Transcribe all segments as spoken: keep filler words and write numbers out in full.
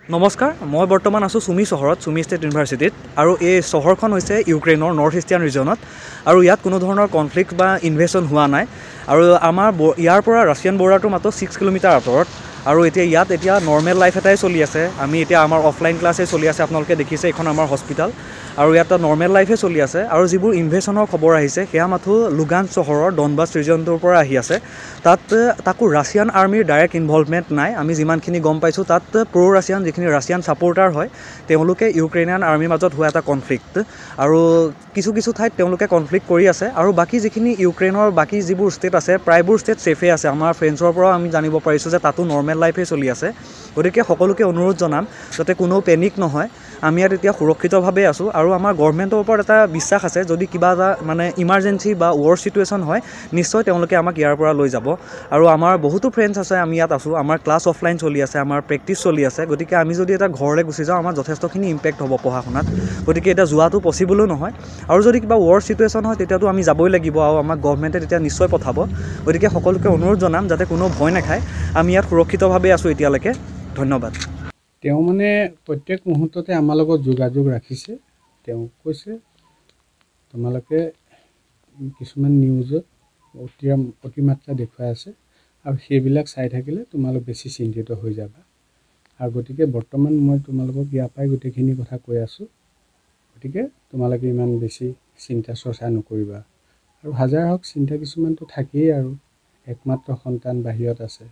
নমস্কাৰ মই বৰ্তমান আছো সুমি চহৰত সুমি ষ্টেট ইউনিভাৰ্চিটিত আৰু এই চহৰখন হৈছে ইউক্ৰেইনৰ নৰ্থ ইষ্টাৰ্ণ ৰিজনত আৰু ইয়াত কোনো ধৰণৰ কনফ্লিক্ট বা ইনভেশন হোৱা নাই আৰু আমাৰ ইয়াৰ পৰা ৰাছিয়ান বৰ্ডাৰটো মাত্ৰ ছিক্স কিলোমিটাৰ আঁতৰত আৰু এতিয়া ইয়াত এতিয়া নৰ্মেল লাইফ এটাই চলি আছে আমি এতিয়া আমাৰ অফলাইন ক্লাছে চলি আছে আপোনালোকে দেখিছে এখন আমাৰ হস্পিটাল আৰু ইয়াত নৰ্মেল লাইফে চলি আছে আৰু যিবোৰ ইনভেশনৰ খবৰ আহিছে সেয়া মাথো লুগান চহৰৰ ডনবাছ ৰিজনটোৰ পৰা আহি আছে তাত তাকো ৰাছিয়ান আৰ্মিৰ ডাইৰেক্ট ইনভলভমেণ্ট নাই আমি যিমানখিনি গম পাইছোঁ তাত প্ৰ' ৰাছিয়ান যিখিনি ৰাছিয়ান ছাপোৰ্টাৰ হয় তেওঁলোকে ইউক্ৰেইনিয়ান আৰ্মিৰ মাজত হোৱা এটা কনফ্লিক্ট আৰু কিছু কিছু ঠাইত তেওঁলোকে কনফ্লিক্ট কৰি আছে আৰু বাকী যিখিনি ইউক্ৰেইনৰ বাকী যিবোৰ ষ্টেট আছে প্ৰায়বোৰ ষ্টেট ছেফে আছে আমাৰ ফ্ৰেণ্ডছৰ পৰাও আমি জানিব পাৰিছোঁ যে তাতো নৰ্মেল লাইফে চলি আছে গতিকে সকলোকে অনুৰোধ জনাম যাতে কোনো পেনিক নহয় আমি ইয়াত এতিয়া সুৰক্ষিতভাৱে আছোঁ আৰু আমাৰ গভৰ্ণমেণ্টৰ ওপৰত এটা বিশ্বাস আছে যদি কিবা এটা মানে ইমাৰ্জেঞ্চি বা ৱাৰ চিটুৱেশ্যন হয় নিশ্চয় তেওঁলোকে আমাক ইয়াৰ পৰা লৈ যাব আৰু আমাৰ বহুতো ফ্ৰেণ্ডছ আছে আমি ইয়াত আছোঁ আমাৰ ক্লাছ অফলাইন চলি আছে আমাৰ প্ৰেক্টিছ চলি আছে গতিকে আমি যদি এটা ঘৰলৈ গুচি যাওঁ আমাৰ যথেষ্টখিনি ইম্পেক্ট হ'ব পঢ়া শুনাত গতিকে এতিয়া যোৱাটো পচিবলো নহয় আৰু যদি কিবা ৱাৰ চিটুৱেশ্যন হয় তেতিয়াতো আমি যাবই লাগিব আৰু আমাক গভৰ্ণমেণ্টে তেতিয়া নিশ্চয় পঠাব গতিকে সকলোকে অনুৰোধ জনাম যাতে কোনো ভয় নাখায় আমি ইয়াত সুৰক্ষিতভাৱে আছোঁ এতিয়ালৈকে ধন্যবাদ তেওঁ মানে প্ৰত্যেক মুহূৰ্ততে আমাৰ লগত যোগাযোগ ৰাখিছে তেওঁ কৈছে তোমালোকে কিছুমান নিউজত অতি অতিমাত্ৰা দেখুৱাই আছে আৰু সেইবিলাক চাই থাকিলে তোমালোক বেছি চিন্তিত হৈ যাবা আৰু গতিকে বৰ্তমান মই তোমালোকক ইয়াৰ পৰাই গোটেইখিনি কথা কৈ আছোঁ গতিকে তোমালোকে ইমান বেছি চিন্তা চৰ্চা নকৰিবা আৰু হাজাৰ হওক চিন্তা কিছুমানতো থাকেই আৰু একমাত্ৰ সন্তান বাহিৰত আছে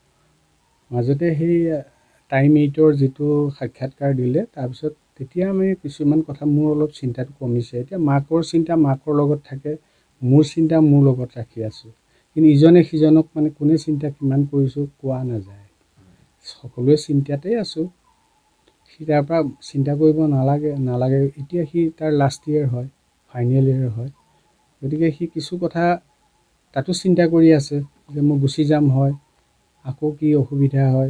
মাজতে সেই টাইম এইটৰ যিটো সাক্ষাৎকাৰ দিলে তাৰপিছত তেতিয়া আমি কিছুমান কথা মোৰ অলপ চিন্তাটো কমিছে এতিয়া মাকৰ চিন্তা মাকৰ লগত থাকে মোৰ চিন্তা মোৰ লগত ৰাখি আছোঁ কিন্তু ইজনে সিজনক মানে কোনে চিন্তা কিমান কৰিছোঁ কোৱা নাযায় সকলোৱে চিন্তাতেই আছোঁ সি তাৰ পৰা চিন্তা কৰিব নালাগে নালাগে এতিয়া সি তাৰ লাষ্ট ইয়েৰ হয় ফাইনেল ইয়েৰ হয় গতিকে সি কিছু কথা তাতো চিন্তা কৰি আছে যে মই গুচি যাম হয় আকৌ কি অসুবিধা হয়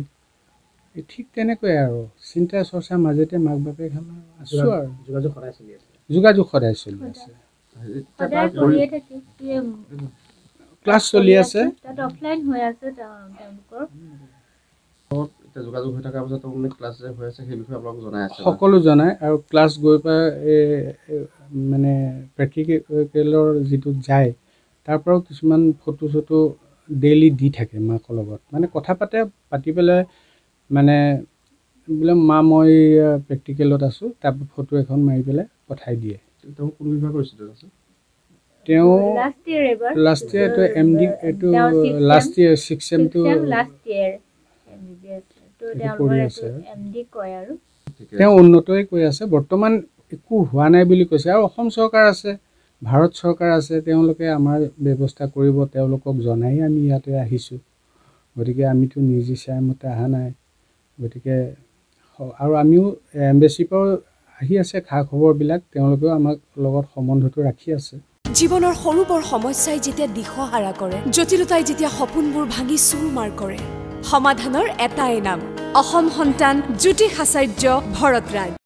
ঠিক তেনেকৈ আৰু চিন্তা চৰ্চাৰ মাজতে মাক বাপেক আমাৰ আছোঁ আৰু যোগাযোগ সদায় চলি আছে যোগাযোগ সদায় চলি আছে ক্লাছ চলি আছে অফলাইন হৈ আছে তেওঁলোকৰ যোগাযোগ হৈ থকাৰ পাছত মানে ক্লাছ যে হৈ আছে সেই বিষয়ে আপোনাক জনাই আছে সকলো জনায় আৰু ক্লাছ গৈ পাই মানে প্ৰেক্টিকেলৰ যিটো যায় তাৰ পৰাও কিছুমান ফটো চটো ডেইলি দি থাকে মাকৰ লগত মানে কথা পাতে পাতি পেলাই মানে বোলে মা মই প্ৰেক্টিকেলত আছোঁ তাৰপৰা ফটো এখন মাৰি পেলাই পঠাই দিয়ে তেওঁ কোন বিভাগ কৰিছিল তেওঁ লাষ্ট ইয়াৰ এবাৰ লাষ্ট ইয়াৰ এইটো এম ডি এইটো লাষ্ট ইয়াৰ ছিক্স এমটো লাষ্ট ইয়াৰ এমবিবিএছ তো তেওঁলোকৰ এইটো এম ডি কয় আৰু তেওঁ উন্নতই কৈ আছে বৰ্তমান একো হোৱা নাই বুলি কৈছে আৰু অসম চৰকাৰ আছে ভাৰত চৰকাৰ আছে তেওঁলোকে আমাৰ ব্যৱস্থা কৰিব তেওঁলোকক জনাই আমি ইয়াতে আহিছোঁ গতিকে আমিতো নিজ ইচ্ছামতে অহা নাই গতিকে আৰু আমিও এম্বেচিৰ পৰা আহি আছে খা খবৰবিলাক তেওঁলোকেও আমাক লগত সম্বন্ধটো ৰাখি আছে জীৱনৰ সৰু বৰ সমস্যাই যেতিয়া দিশহাৰা কৰে জটিলতাই যেতিয়া সপোনবোৰ ভাঙি চুৰমাৰ কৰে সমাধানৰ এটাই নাম অসম সন্তান জ্যোতিষ আচাৰ্য ভৰতৰাজ।